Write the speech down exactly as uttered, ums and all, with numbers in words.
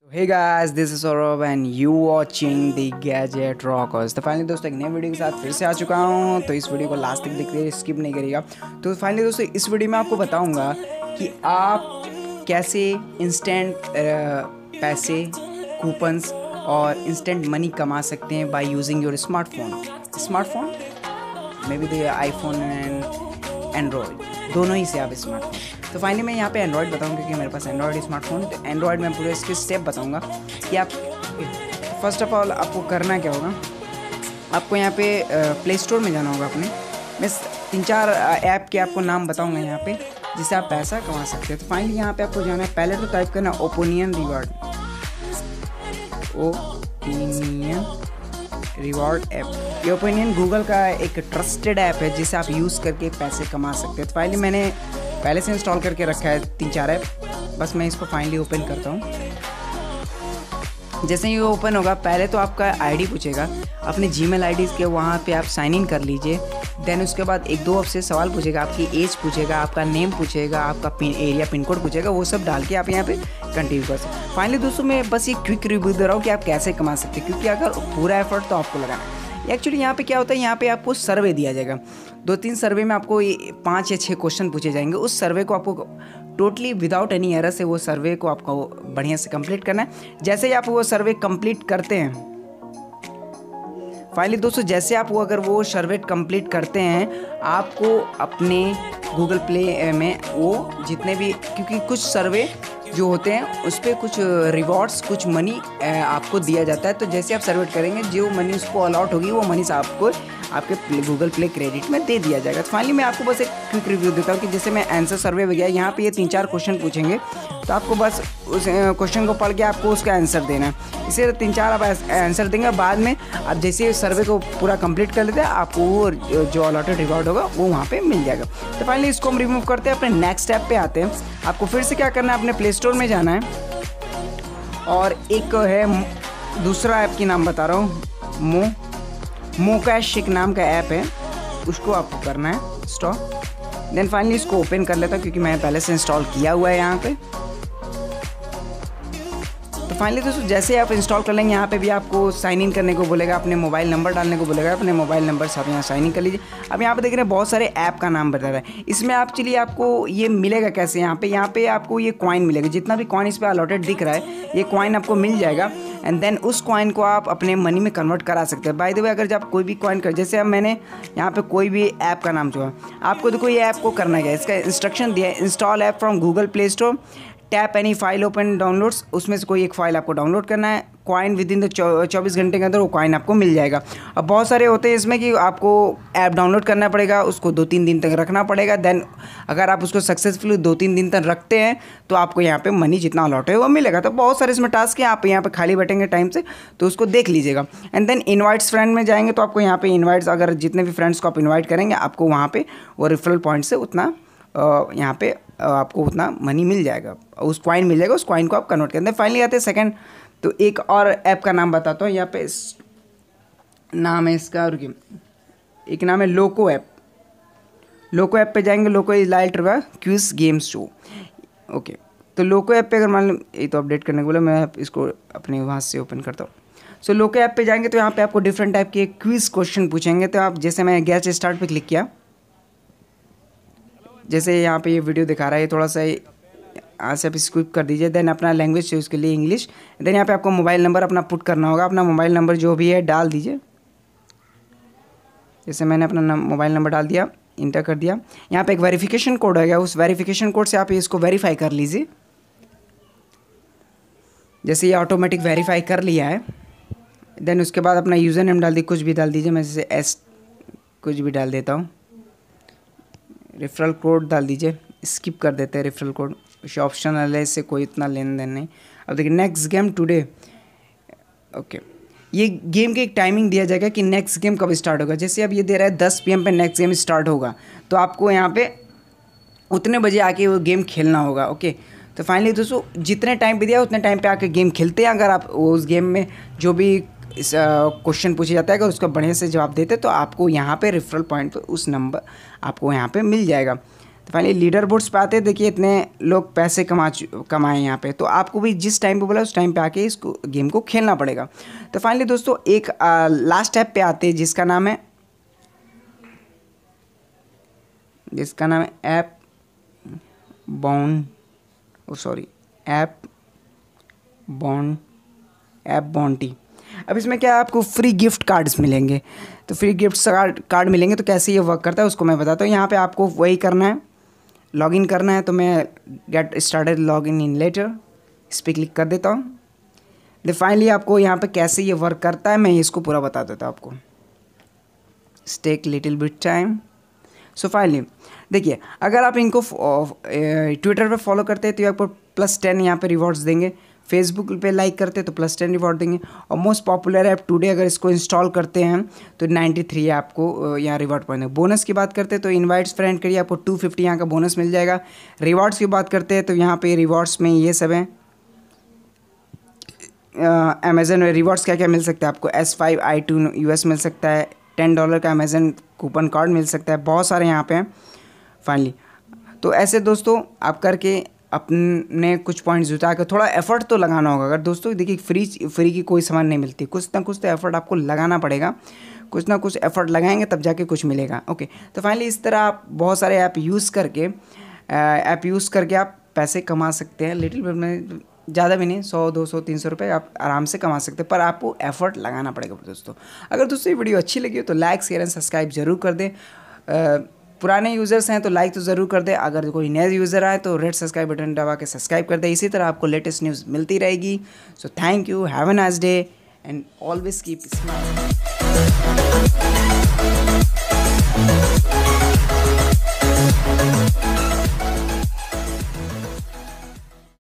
Hey guys, this is Saurabh and you watching the gadget rockers. तो finally दोस्तों एक नई वीडियो के साथ फिर से आ चुका हूँ। तो इस वीडियो को लास्ट तक देखते स्किप नहीं करिएगा। तो फाइनली दोस्तों इस वीडियो में आपको बताऊंगा कि आप कैसे इंस्टेंट पैसे, कूपन्स और इंस्टेंट मनी कमा सकते हैं by using your smartphone smartphone maybe the iPhone and Android, दोनों ही से आप स्मार्टफोन। तो फाइनली मैं यहाँ पे एंड्रॉयड बताऊँगा क्योंकि मेरे पास एंड्रॉयड स्मार्टफोन। तो एंड्रॉयड में पूरे इसके स्टेप बताऊँगा कि आप फर्स्ट ऑफ ऑल आपको करना क्या होगा। आपको यहाँ पे प्ले स्टोर में जाना होगा अपने। मैं तीन चार ऐप के आपको नाम बताऊँगा यहाँ पे जिससे आप पैसा कमा सकते हो। तो फाइनली यहाँ पे आपको जाना है, पहले तो टाइप करना opinion reward, opinion reward app. ये ओपिनियन गूगल का एक ट्रस्टेड ऐप है जिसे आप यूज़ करके पैसे कमा सकते हो। तो फाइनली मैंने पहले से इंस्टॉल करके रखा है तीन चार ऐप, बस मैं इसको फाइनली ओपन करता हूँ। जैसे ही वो ओपन होगा पहले तो आपका आईडी पूछेगा, अपने जीमेल आईडी के वहाँ पे आप साइन इन कर लीजिए। देन उसके बाद एक दो आपसे सवाल पूछेगा, आपकी एज पूछेगा, आपका नेम पूछेगा, आपका पिन एरिया पिन कोड पूछेगा, वो सब डाल के आप यहाँ पे कंटिन्यू कर सकते। फाइनली दोस्तों मैं बस ये क्विक रिव्यू दे रहा हूँ कि आप कैसे कमा सकते हैं, क्योंकि अगर पूरा एफर्ट तो आपको लगाना है। एक्चुअली यहाँ पे क्या होता है, यहाँ पे आपको सर्वे दिया जाएगा। दो तीन सर्वे में आपको पाँच या छः क्वेश्चन पूछे जाएंगे। उस सर्वे को आपको टोटली विदाउट एनी एरर से वो सर्वे को आपको बढ़िया से कंप्लीट करना है। जैसे ही आप वो सर्वे कंप्लीट करते हैं, फाइनली दोस्तों जैसे आप वो अगर वो सर्वे कंप्लीट करते हैं, आपको अपने गूगल प्ले में वो जितने भी, क्योंकि कुछ सर्वे जो होते हैं उस पर कुछ रिवॉर्ड्स, कुछ मनी आपको दिया जाता है। तो जैसे आप सर्वे करेंगे, जो मनी उसको अलॉट होगी वो मनी से आपको आपके गूगल प्ले क्रेडिट में दे दिया जाएगा। तो फाइनली मैं आपको बस एक क्विक रिव्यू देता हूँ कि जैसे मैं आंसर सर्वे में गया, यहाँ पे ये तीन चार क्वेश्चन पूछेंगे, तो आपको बस उस क्वेश्चन को पढ़ के आपको उसका आंसर देना है। इसे तीन चार आप आंसर देंगे, बाद में आप जैसे सर्वे को पूरा कंप्लीट कर लेते हैं, आपको वो जो अलॉटेड रिवॉर्ड होगा वो वहाँ पे मिल जाएगा। तो फाइनली इसको हम रिमूव करते हैं, अपने नेक्स्ट स्टेप पे आते हैं। आपको फिर से क्या करना है, अपने प्ले स्टोर में जाना है और एक है दूसरा ऐप की नाम बता रहा हूँ, मो मोकैश एक नाम का ऐप है, उसको आपको करना है स्टॉप। देन फाइनली इसको ओपन कर लेता हूँ क्योंकि मैंने पहले से इंस्टॉल किया हुआ है यहाँ पे। तो फाइनली दोस्तों जैसे आप इंस्टॉल कर लेंगे, यहाँ पे भी आपको साइन इन करने को बोलेगा, अपने मोबाइल नंबर डालने को बोलेगा, अपने मोबाइल नंबर से आप यहाँ साइन इन कर लीजिए। अब यहाँ पे देख रहे हैं बहुत सारे ऐप का नाम बता रहा है। इसमें आप चलिए आपको ये मिलेगा कैसे, यहाँ पे यहाँ पे आपको ये कॉइन मिलेगा, जितना भी कॉइन इस पर अलॉटेड दिख रहा है ये कॉइन आपको मिल जाएगा। एंड देन उस कॉइन को आप अपने मनी में कन्वर्ट करा सकते हैं। बाय द वे अगर जब कोई भी कॉइन कर, जैसे अब मैंने यहाँ पे कोई भी ऐप का नाम चुना, आपको देखो ये ऐप को करना क्या है, इसका इंस्ट्रक्शन दिया है, install app from Google play store, tap any file open downloads, उसमें से कोई एक फाइल आपको डाउनलोड करना है। कॉइन विद इन द चौबीस घंटे के अंदर वो कॉइन आपको मिल जाएगा। अब बहुत सारे होते हैं इसमें कि आपको ऐप डाउनलोड करना पड़ेगा, उसको दो तीन दिन तक रखना पड़ेगा। देन अगर आप उसको सक्सेसफुली दो तीन दिन तक रखते हैं तो आपको यहाँ पे मनी जितना अलॉट है वो मिलेगा। तो बहुत सारे इसमें टास्क है, आप यहाँ पे खाली बैठेंगे टाइम से तो उसको देख लीजिएगा। एंड देन इन्वाइट्स फ्रेंड में जाएंगे तो आपको यहाँ पे इन्वाइट्स, अगर जितने भी फ्रेंड्स को आप इन्वाइट करेंगे आपको वहाँ पे वो रेफरल पॉइंट से उतना यहाँ पे आपको उतना मनी मिल जाएगा, उस कॉइन मिल जाएगा, उस कॉइन को आप कन्वर्ट करेंगे। फाइनली आते हैं सेकंड, तो एक और ऐप का नाम बताता हूँ। यहाँ पे नाम है इसका, रुकिए, एक नाम है लोको ऐप। लोको ऐप पे जाएंगे, लोको इज लाइट रहा क्विज गेम शो। ओके, तो लोको ऐप पे अगर मान लो ये तो अपडेट करने के बोला, मैं इसको अपने वहाँ से ओपन करता हूँ। सो लोको ऐप पे जाएंगे तो यहाँ पे आपको डिफरेंट टाइप के क्विज क्वेश्चन पूछेंगे। तो आप जैसे मैं गेट स्टार्ट पे क्लिक किया, जैसे यहाँ पे ये वीडियो दिखा रहा है, थोड़ा सा यहाँ से आप स्किप कर दीजिए। देन अपना लैंग्वेज चूज़ के लिए इंग्लिश। देन यहाँ पे आपको मोबाइल नंबर अपना पुट करना होगा, अपना मोबाइल नंबर जो भी है डाल दीजिए। जैसे मैंने अपना मोबाइल नंबर डाल दिया, इंटर कर दिया। यहाँ पे एक वेरिफिकेशन कोड आएगा, उस वेरिफिकेशन कोड से आप इसको वेरीफाई कर लीजिए। जैसे ये ऑटोमेटिक वेरीफाई कर लिया है, देन उसके बाद अपना यूज़र नेम डाल दीजिए, कुछ भी डाल दीजिए, मैं जैसे एस कुछ भी डाल देता हूँ। रेफरल कोड डाल दीजिए, स्किप कर देते हैं रेफरल कोड, उसे ऑप्शनल है, इससे कोई इतना लेन देन नहीं। अब देखिए नेक्स्ट गेम टुडे। ओके, ये गेम की एक टाइमिंग दिया जाएगा कि नेक्स्ट गेम कब स्टार्ट होगा। जैसे अब ये दे रहा है दस पी एम पे नेक्स्ट गेम स्टार्ट होगा, तो आपको यहाँ पे उतने बजे आके वो गेम खेलना होगा। ओके, तो फाइनली दोस्तों जितने टाइम पे दिया उतने टाइम पे आके गेम खेलते हैं। अगर आप उस गेम में जो भी इस क्वेश्चन पूछा जाता है, अगर उसका बढ़िया से जवाब देते तो आपको यहाँ पे रेफरल पॉइंट पे उस नंबर आपको यहाँ पे मिल जाएगा। तो फाइनली लीडर बोर्ड्स पे आते हैं, देखिए इतने लोग पैसे कमा कमाए यहाँ पे। तो आपको भी जिस टाइम पे बोला उस टाइम पे आके इसको गेम को खेलना पड़ेगा। तो फाइनली दोस्तों एक लास्ट ऐप पे आते हैं जिसका नाम है जिसका नाम है app bond oh sorry app bond app bounty. अब इसमें क्या है, आपको फ्री गिफ्ट कार्ड्स मिलेंगे। तो फ्री गिफ्ट कार्ड कार्ड मिलेंगे। तो कैसे ये वर्क करता है उसको मैं बताता हूँ। यहाँ पे आपको वही करना है, लॉगिन करना है। तो मैं get started login in later इस पर क्लिक कर देता हूँ। तो फाइनली आपको यहाँ पे कैसे ये वर्क करता है मैं इसको पूरा बता देता हूँ आपको। Take little bit time. So finally देखिए, अगर आप इनको ट्विटर पे फॉलो करते हैं तो आपको प्लस टेन यहाँ पे रिवॉर्ड्स देंगे। फेसबुक पे लाइक करते हैं तो प्लस टेन रिवॉर्ड देंगे। और मोस्ट पॉपुलर ऐप टुडे अगर इसको इंस्टॉल करते हैं तो नाइन्टी थ्री आपको यहाँ रिवॉर्ड पॉइंट है। बोनस की बात करते हैं तो इनवाइट्स फ्रेंड करिए, आपको टू फिफ्टी यहाँ का बोनस मिल जाएगा। रिवॉर्ड्स की बात करते हैं तो यहाँ पे रिवॉर्ड्स में ये सब है। अमेजन रिवॉर्ड्स क्या क्या मिल सकता है आपको, S five I two U S मिल सकता है, टेन डॉलर का अमेजन कूपन कार्ड मिल सकता है, बहुत सारे यहाँ पे हैं फाइनली। तो ऐसे दोस्तों आप करके अपने कुछ पॉइंट्स जुटा कर थोड़ा एफर्ट तो लगाना होगा। अगर दोस्तों देखिए फ्री फ्री की कोई सामान नहीं मिलती, कुछ ना कुछ तो एफर्ट आपको लगाना पड़ेगा। कुछ ना कुछ एफर्ट लगाएंगे तब जाके कुछ मिलेगा। ओके, तो फाइनली इस तरह आप बहुत सारे ऐप यूज़ करके ऐप यूज़ करके आप पैसे कमा सकते हैं। लिटिल बिट में ज़्यादा भी नहीं, सौ दो सौ तीन सौ रुपये आप आराम से कमा सकते हैं, पर आपको एफर्ट लगाना पड़ेगा दोस्तों। अगर दोस्तों ये वीडियो अच्छी लगी हो तो लाइक शेयर एंड सब्सक्राइब जरूर कर दें। पुराने यूज़र्स हैं तो लाइक तो ज़रूर कर दें। अगर कोई नया यूज़र आए तो रेड सब्सक्राइब बटन दबा के सब्सक्राइब कर दें। इसी तरह आपको लेटेस्ट न्यूज़ मिलती रहेगी। So thank you, have a nice day and always keep smiling.